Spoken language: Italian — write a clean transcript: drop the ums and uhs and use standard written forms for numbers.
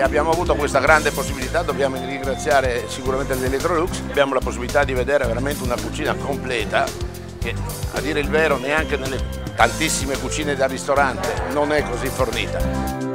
abbiamo avuto questa grande possibilità, dobbiamo ringraziare sicuramente l'Electrolux, abbiamo la possibilità di vedere veramente una cucina completa che, a dire il vero, neanche nelle tantissime cucine da ristorante non è così fornita.